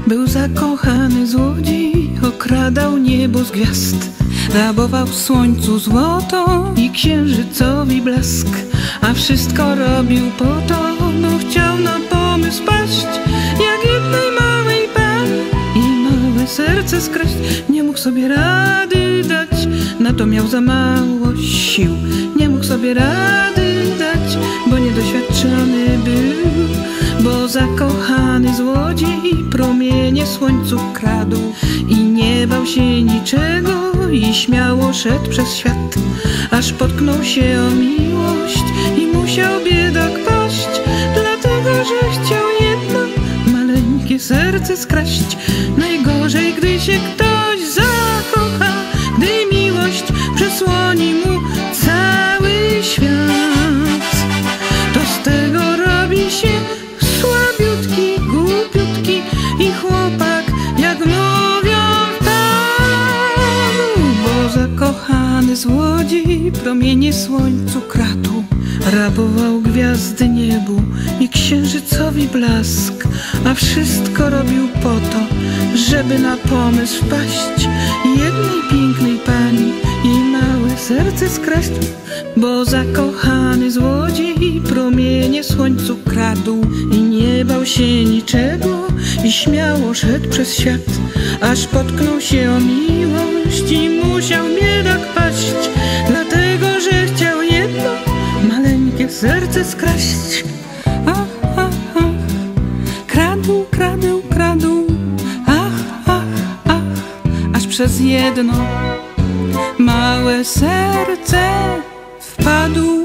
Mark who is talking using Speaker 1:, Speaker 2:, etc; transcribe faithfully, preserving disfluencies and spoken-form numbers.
Speaker 1: Był zakochany złodziej, okradał niebo z gwiazd, rabował w słońcu złoto i księżycowi blask, a wszystko robił po to, bo chciał na pomysł paść, jak jednej małej pani i małe serce skraść. Nie mógł sobie rady dać, na to miał za mało sił. Nie mógł sobie rady dać, bo niedoświadczony był, bo zakochany złodziej promienie słońcu kradł i nie bał się niczego i śmiało szedł przez świat, aż potknął się o miłość i musiał biedak paść, dlatego że chciał jedno maleńkie serce skraść. Najgorzej, gdy się ktoś zakocha, gdy miłość przesłoni mu cały świat, to z tego robi się słabiutki, głupiutki i chłopak, jak mówią w Panu. Bo zakochany złodziej promienie słońcu kradł, rabował gwiazdy niebu i księżycowi blask, a wszystko robił po to, żeby na pomysł wpaść, jednej pięknej pani i małe serce skraść. Bo zakochany złodziej promienie słońcu kradł i nie bał się niczego i śmiało szedł przez świat, aż potknął się o miłość i musiał biedak paść, dlatego że chciał jedno maleńkie serce skraść. Ach, ach, ach, kradł, kradł, kradł, ach, ach, ach, aż przez jedno małe serce wpadł.